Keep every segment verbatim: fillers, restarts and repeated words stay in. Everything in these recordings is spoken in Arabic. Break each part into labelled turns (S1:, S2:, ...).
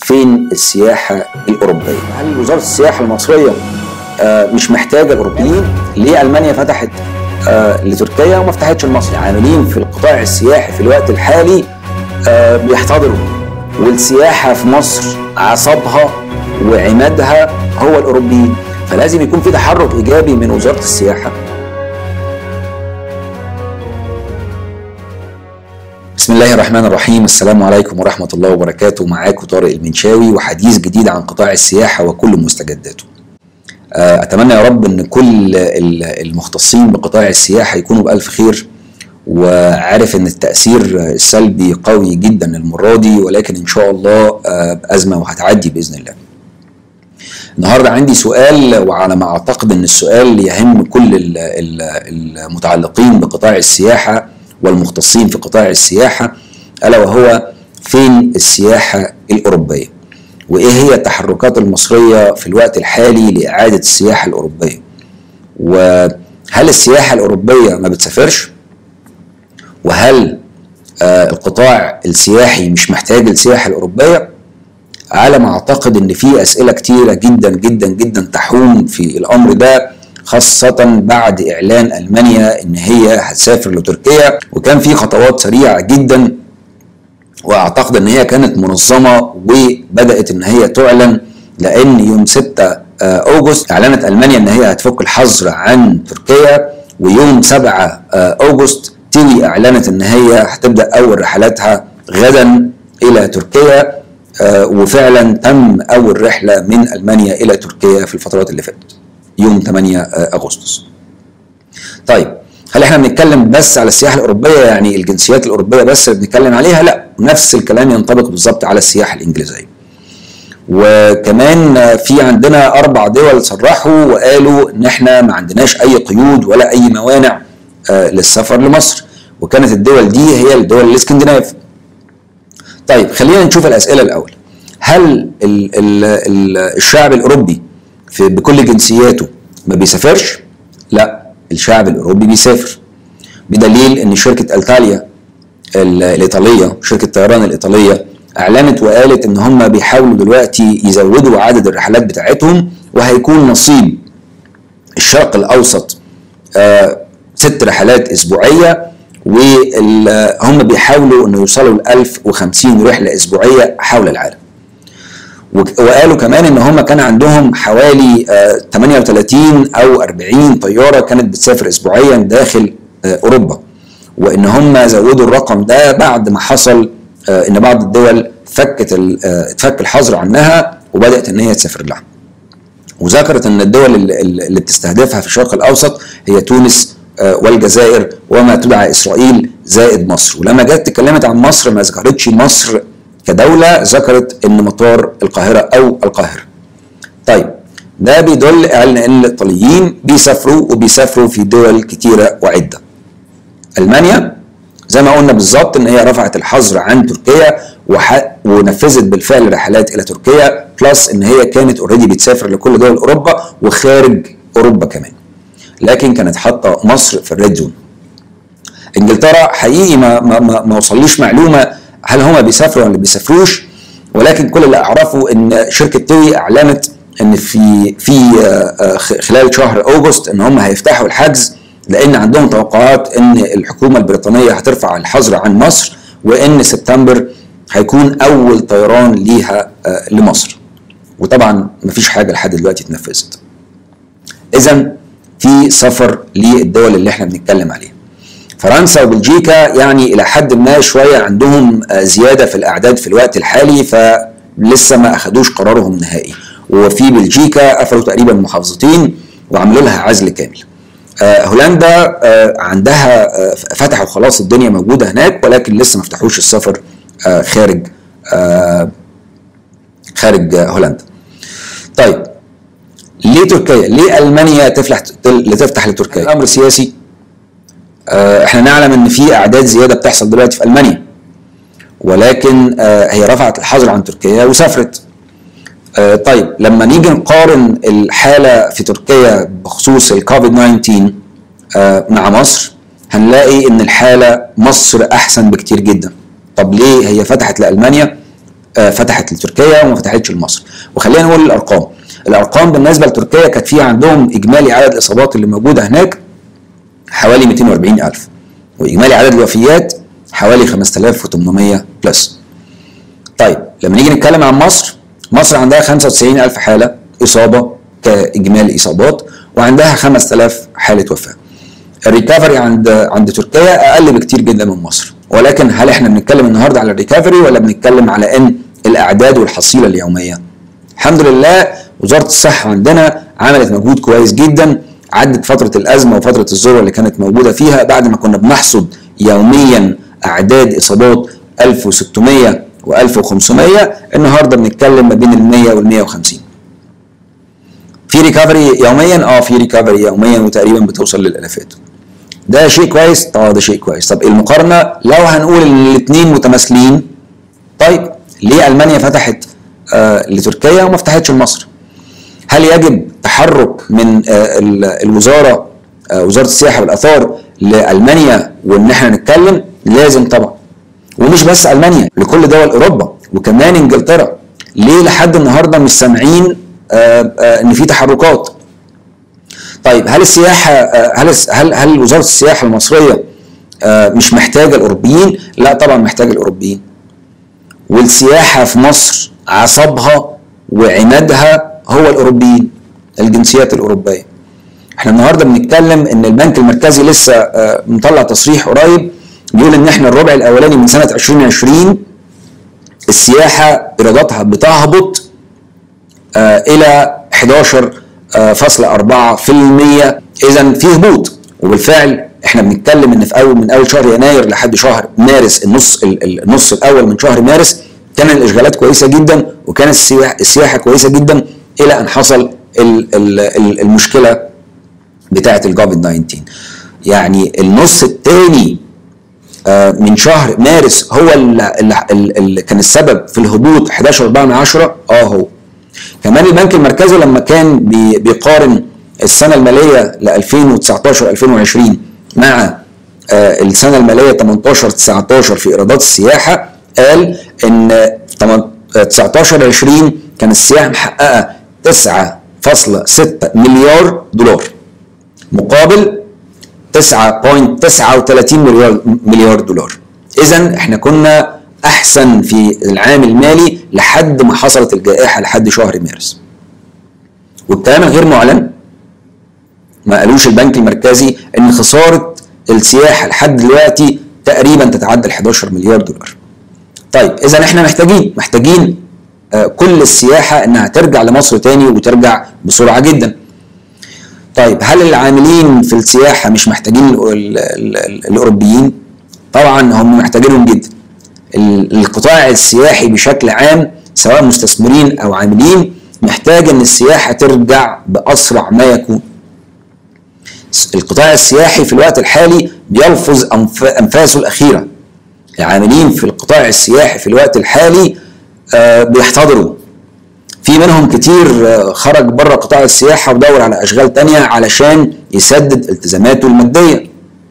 S1: فين السياحة الأوروبية؟ هل وزارة السياحة المصرية مش محتاجة الأوروبيين؟ ليه ألمانيا فتحت لتركيا وما فتحتش لمصر؟ العاملين في القطاع السياحي في الوقت الحالي بيحتضروا، والسياحة في مصر عصبها وعمادها هو الأوروبيين، فلازم يكون في تحرك إيجابي من وزارة السياحة. بسم الله الرحمن الرحيم. السلام عليكم ورحمة الله وبركاته. معاكم طارق المنشاوي وحديث جديد عن قطاع السياحة وكل مستجداته. أتمنى يا رب أن كل المختصين بقطاع السياحة يكونوا بألف خير، وعارف أن التأثير السلبي قوي جدا المرة دي، ولكن إن شاء الله أزمة وهتعدي بإذن الله. النهاردة عندي سؤال، وعلى ما أعتقد أن السؤال يهم كل المتعلقين بقطاع السياحة والمختصين في قطاع السياحة، ألا وهو فين السياحة الأوروبية؟ وإيه هي التحركات المصرية في الوقت الحالي لإعادة السياحة الأوروبية؟ وهل السياحة الأوروبية ما بتسافرش؟ وهل آه القطاع السياحي مش محتاج السياحة الأوروبية؟ على ما أعتقد إن في أسئلة كتيرة جدا جدا جدا تحوم في الأمر ده، خاصة بعد إعلان ألمانيا إن هي هتسافر لتركيا، وكان في خطوات سريعة جدا، وأعتقد إن هي كانت منظمة وبدأت إن هي تعلن، لأن يوم ستة أغسطس أعلنت ألمانيا إن هي هتفك الحظر عن تركيا، ويوم سبعة أغسطس تيوي أعلنت إن هي هتبدأ أول رحلاتها غدا إلى تركيا، وفعلا تم أول رحلة من ألمانيا إلى تركيا في الفترات اللي فاتت يوم ثمانية أغسطس. طيب، هل احنا بنتكلم بس على السياحة الأوروبية، يعني الجنسيات الأوروبية بس اللي بنتكلم عليها؟ لا، نفس الكلام ينطبق بالظبط على السياحة الإنجليزية. وكمان في عندنا أربع دول صرحوا وقالوا إن احنا ما عندناش أي قيود ولا أي موانع آه للسفر لمصر، وكانت الدول دي هي الدول الاسكندناف. طيب، خلينا نشوف الأسئلة الأول. هل ال ال ال الشعب الأوروبي في بكل جنسياته ما بيسافرش؟ لا، الشعب الأوروبي بيسافر، بدليل ان شركة التاليا الإيطالية، شركة الطيران الإيطالية، أعلنت وقالت ان هم بيحاولوا دلوقتي يزودوا عدد الرحلات بتاعتهم، وهيكون نصيب الشرق الأوسط آه ست رحلات أسبوعية، وهم بيحاولوا انه يوصلوا ل ألف وخمسين رحلة أسبوعية حول العالم. وقالوا كمان ان هم كان عندهم حوالي آه ثمانية وثلاثين او أربعين طياره كانت بتسافر اسبوعيا داخل آه اوروبا، وان هم زودوا الرقم ده بعد ما حصل آه ان بعض الدول فكت آه اتفك الحظر عنها وبدات ان هي تسافر لها. وذكرت ان الدول اللي, اللي بتستهدفها في الشرق الاوسط هي تونس آه والجزائر وما تدعى اسرائيل زائد مصر. ولما جت اتكلمت عن مصر ما ذكرتش مصر كدولة، ذكرت ان مطار القاهرة او القاهرة. طيب، ده بيدل على ان الايطاليين بيسافروا وبيسافروا في دول كتيرة وعدة. المانيا زي ما قلنا بالظبط ان هي رفعت الحظر عن تركيا ونفذت بالفعل رحلات الى تركيا، بلس ان هي كانت اوريدي بتسافر لكل دول اوروبا وخارج اوروبا كمان، لكن كانت حاطة مصر في الريد زون. انجلترا حقيقي ما ما ما, ما وصليش معلومة هل هم بيسافروا ولا بيسافروش، ولكن كل اللي اعرفه ان شركه تيوي اعلنت ان في في خلال شهر اغسطس ان هم هيفتحوا الحجز، لان عندهم توقعات ان الحكومه البريطانيه هترفع الحظر عن مصر، وان سبتمبر هيكون اول طيران ليها لمصر. وطبعا مفيش حاجه لحد دلوقتي اتنفذت. اذا في سفر للدول اللي احنا بنتكلم عليها. فرنسا وبلجيكا يعني الى حد ما شويه عندهم زياده في الاعداد في الوقت الحالي، فلسه ما اخدوش قرارهم النهائي. وفي بلجيكا قفلوا تقريبا محافظتين وعملوا لها عزل كامل. آه هولندا آه عندها آه فتحوا خلاص، الدنيا موجوده هناك، ولكن لسه ما فتحوش السفر آه خارج آه خارج آه هولندا. طيب، ليه تركيا؟ ليه المانيا تفتح لتفتح لتركيا؟ الامر سياسي. احنا نعلم ان في اعداد زياده بتحصل دلوقتي في المانيا، ولكن هي رفعت الحظر عن تركيا وسافرت. طيب، لما نيجي نقارن الحاله في تركيا بخصوص الكوفيد تسعة عشر مع مصر، هنلاقي ان الحاله مصر احسن بكتير جدا. طب ليه؟ هي فتحت لالمانيا آه فتحت لتركيا وما فتحتش لمصر. وخلينا نقول الارقام. الارقام بالنسبه لتركيا كانت في عندهم اجمالي عدد الاصابات اللي موجوده هناك حوالي مئتين وأربعين ألف، واجمالي عدد الوفيات حوالي خمسة آلاف وثمانمئة بلس. طيب لما نيجي نتكلم عن مصر، مصر عندها خمسة وتسعين ألف حاله اصابه كاجمالي اصابات، وعندها خمسة آلاف حاله وفاه. الريكفري عند عند تركيا اقل بكتير جدا من مصر، ولكن هل احنا بنتكلم النهارده على الريكفري ولا بنتكلم على ان الاعداد والحصيله اليوميه؟ الحمد لله وزاره الصحه عندنا عملت مجهود كويس جدا، عدت فتره الازمه وفتره الذروه اللي كانت موجوده فيها بعد ما كنا بنحصد يوميا اعداد اصابات ألف وستمئة وألف وخمسمئة، النهارده بنتكلم ما بين ال مئة وال مئة وخمسين. في ريكفري يوميا؟ اه في ريكفري يوميا وتقريبا بتوصل للالافات. ده شيء كويس؟ اه ده شيء كويس. طب المقارنه لو هنقول ان الاثنين متماثلين، طيب ليه المانيا فتحت آه لتركيا وما فتحتش لمصر؟ هل يجب تحرك من آه الوزاره آه وزاره السياحه والاثار لالمانيا وان احنا نتكلم؟ لازم طبعا. ومش بس المانيا، لكل دول اوروبا وكمان انجلترا. ليه لحد النهارده مش سامعين آه آه ان في تحركات؟ طيب هل السياحه آه هل هل هل وزاره السياحه المصريه آه مش محتاجه الاوروبيين؟ لا طبعا محتاجه الاوروبيين. والسياحه في مصر عصبها وعمادها هو الاوروبيين، الجنسيات الاوروبيه. احنا النهارده بنتكلم ان البنك المركزي لسه آه مطلع تصريح قريب بيقول ان احنا الربع الاولاني من سنه ألفين وعشرين السياحه ايراداتها بتهبط آه الى أحد عشر فاصلة أربعة بالمئة. اذا في هبوط، وبالفعل احنا بنتكلم ان في اول من اول شهر يناير لحد شهر مارس، النص النص الاول من شهر مارس كان الاشغالات كويسه جدا وكانت السياحه كويسه جدا، الى ان حصل المشكله بتاعه الكوفيد تسعة عشر. يعني النص الثاني من شهر مارس هو اللي كان السبب في الهبوط أحد عشر فاصلة أربعة. اه هو كمان البنك المركزي لما كان بيقارن السنه الماليه ل ألفين وتسعتاشر ألفين وعشرين مع السنه الماليه تمنتاشر تسعتاشر في ايرادات السياحه، قال ان تسعتاشر عشرين كان السياحه محققه تسعة فاصلة ستة مليار دولار مقابل تسعة فاصلة تسعة وثلاثين مليار دولار. اذا احنا كنا احسن في العام المالي لحد ما حصلت الجائحه لحد شهر مارس. والكلام الغير معلن، ما قالوش البنك المركزي ان خساره السياحه لحد دلوقتي تقريبا تتعدى أحد عشر مليار دولار. طيب اذا احنا محتاجين محتاجين آه كل السياحه انها ترجع لمصر تاني وترجع بسرعه جدا. طيب هل العاملين في السياحه مش محتاجين الاوروبيين؟ طبعا هم محتاجينهم جدا. القطاع السياحي بشكل عام سواء مستثمرين او عاملين محتاج ان السياحه ترجع باسرع ما يكون. القطاع السياحي في الوقت الحالي بيلفظ انفاسه الاخيره. العاملين في القطاع السياحي في الوقت الحالي آه بيحتضروا، في منهم كتير آه خرج بره قطاع السياحه ودور على اشغال تانية علشان يسدد التزاماته الماديه.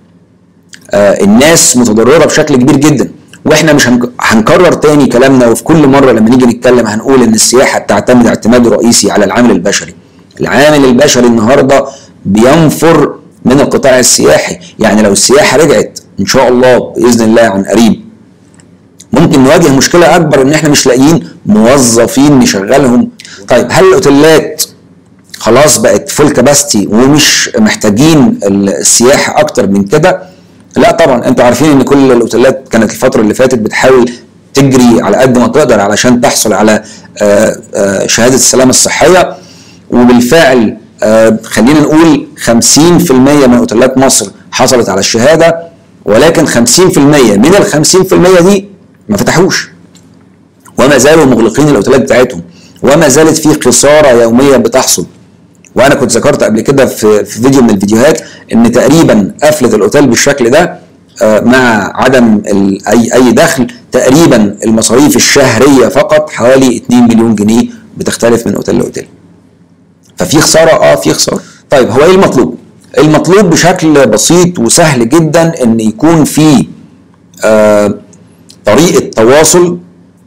S1: آه الناس متضرره بشكل كبير جدا، واحنا مش هنكرر تاني كلامنا، وفي كل مره لما نيجي نتكلم هنقول ان السياحه بتعتمد اعتماد رئيسي على العامل البشري. العامل البشري النهارده بينفر من القطاع السياحي. يعني لو السياحه رجعت ان شاء الله باذن الله عن قريب، ممكن نواجه مشكله اكبر ان احنا مش لاقيين موظفين نشغلهم. طيب هل الاوتيلات خلاص بقت فول كاباستي ومش محتاجين السياحه اكتر من كده؟ لا طبعا. انتوا عارفين ان كل الاوتيلات كانت الفتره اللي فاتت بتحاول تجري على قد ما تقدر علشان تحصل على شهاده السلامه الصحيه، وبالفعل خلينا نقول خمسين بالمئة من اوتيلات مصر حصلت على الشهاده، ولكن خمسين بالمئة من ال خمسين بالمئة دي ما فتحوش وما زالوا مغلقين الاوتيلات بتاعتهم، وما زالت في خساره يوميه بتحصل. وانا كنت ذكرت قبل كده في فيديو من الفيديوهات ان تقريبا قفله الاوتيل بالشكل ده مع عدم اي اي دخل، تقريبا المصاريف الشهريه فقط حوالي اتنين مليون جنيه، بتختلف من اوتيل لاوتيل. ففي خساره، اه في خساره. طيب هو ايه المطلوب؟ المطلوب بشكل بسيط وسهل جدا ان يكون في آه طريقه تواصل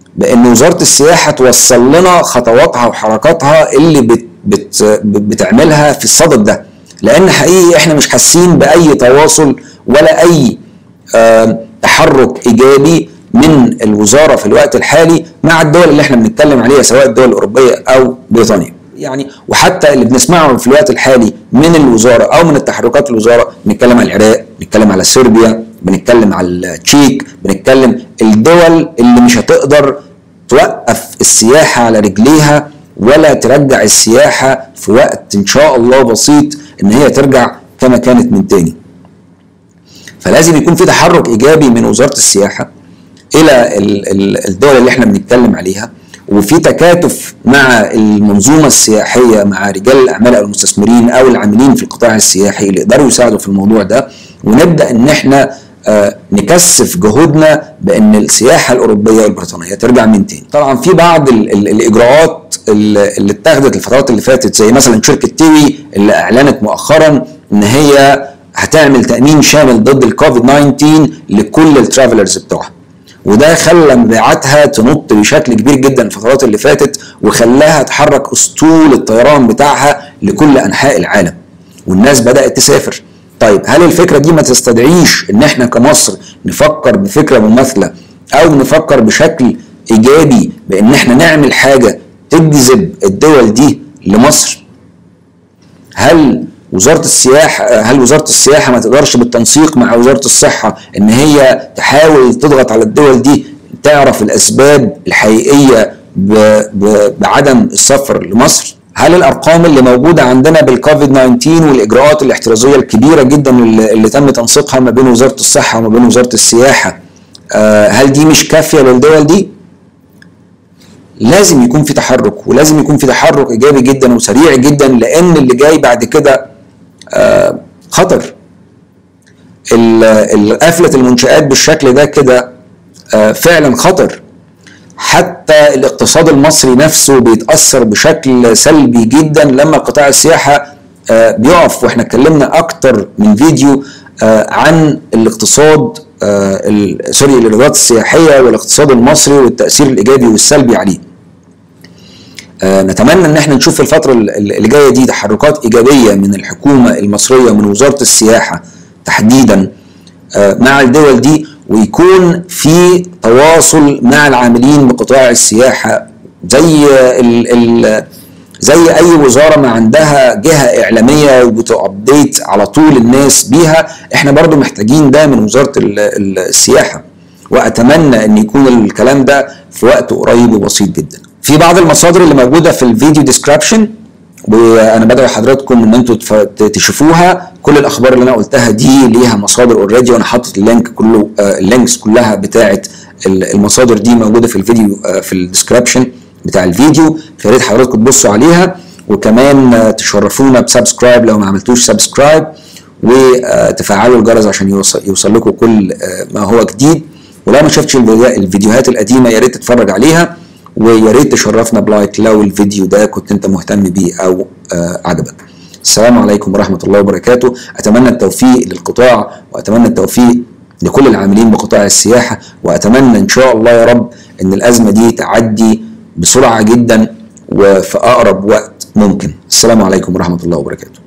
S1: بان وزاره السياحه توصل لنا خطواتها وحركاتها اللي بت بت بتعملها في الصدد ده، لان حقيقي احنا مش حاسين باي تواصل ولا اي آه تحرك ايجابي من الوزاره في الوقت الحالي مع الدول اللي احنا بنتكلم عليها، سواء الدول الاوروبيه او بريطانيا يعني. وحتى اللي بنسمعه في الوقت الحالي من الوزاره او من التحركات الوزاره، بنتكلم على العراق، بنتكلم على صربيا، بنتكلم على التشيك، بنتكلم الدول اللي مش هتقدر توقف السياحه على رجليها ولا ترجع السياحه في وقت ان شاء الله بسيط ان هي ترجع كما كانت من تاني. فلازم يكون في تحرك ايجابي من وزاره السياحه الى الدول اللي احنا بنتكلم عليها، وفي تكاتف مع المنظومه السياحيه، مع رجال الاعمال او المستثمرين او العاملين في القطاع السياحي اللي يقدروا يساعدوا في الموضوع ده، ونبدا ان احنا آه نكثف جهودنا بان السياحه الاوروبيه والبريطانيه ترجع من تاني. طبعا في بعض ال ال الاجراءات اللي اتخذت الفترات اللي فاتت، زي مثلا شركه تيوي اللي اعلنت مؤخرا ان هي هتعمل تامين شامل ضد الكوفيد تسعة عشر لكل الترافلرز بتوعها، وده خلى مبيعاتها تنط بشكل كبير جدا الفترات اللي فاتت، وخلاها تحرك اسطول الطيران بتاعها لكل انحاء العالم، والناس بدات تسافر. طيب هل الفكره دي ما تستدعيش ان احنا كمصر نفكر بفكره مماثله، او نفكر بشكل ايجابي بان احنا نعمل حاجه تجذب الدول دي لمصر؟ هل وزاره السياحه هل وزاره السياحه ما تقدرش بالتنسيق مع وزاره الصحه ان هي تحاول تضغط على الدول دي تعرف الاسباب الحقيقيه بعدم السفر لمصر؟ هل الارقام اللي موجوده عندنا بالكوفيد تسعة عشر والاجراءات الاحترازيه الكبيره جدا اللي, اللي تم تنسيقها ما بين وزاره الصحه وما بين وزاره السياحه، هل دي مش كافيه للدول دي؟ لازم يكون في تحرك، ولازم يكون في تحرك ايجابي جدا وسريع جدا، لان اللي جاي بعد كده خطر. قفله المنشآت بالشكل ده كده فعلا خطر. حتى الاقتصاد المصري نفسه بيتأثر بشكل سلبي جدا لما قطاع السياحة بيقف، واحنا اتكلمنا اكتر من فيديو عن الاقتصاد سوري الايرادات السياحية والاقتصاد المصري والتأثير الايجابي والسلبي عليه. نتمنى ان احنا نشوف في الفترة اللي جاية دي تحركات ايجابية من الحكومة المصرية ومن وزارة السياحة تحديدا مع الدول دي، ويكون في تواصل مع العاملين بقطاع السياحة، زي ال ال زي اي وزارة ما عندها جهة اعلامية وبتابديت على طول الناس بيها. احنا برضو محتاجين ده من وزارة السياحة، واتمنى ان يكون الكلام ده في وقت قريب وبسيط جدا. في بعض المصادر اللي موجودة في الفيديو ديسكريبشن، وانا بدعو حضراتكم ان انتوا تشوفوها. كل الاخبار اللي انا قلتها دي ليها مصادر اوريدي، وانا حاطط اللينك كله، اللينكس كلها بتاعه المصادر دي موجوده في الفيديو في الديسكريبشن بتاع الفيديو، فيا ريت حضراتكم تبصوا عليها، وكمان تشرفونا بسبسكرايب لو ما عملتوش سبسكرايب، وتفعلوا الجرس عشان يوصل, يوصل لكم كل ما هو جديد. ولو ما شفتش الفيديوهات القديمه يا ريت تتفرج عليها، ويا ريت تشرفنا بلايك لو الفيديو ده كنت انت مهتم بيه او آه عجبك. السلام عليكم ورحمة الله وبركاته. اتمنى التوفيق للقطاع، واتمنى التوفيق لكل العاملين بقطاع السياحة، واتمنى ان شاء الله يا رب ان الازمة دي تعدي بسرعة جدا وفي اقرب وقت ممكن. السلام عليكم ورحمة الله وبركاته.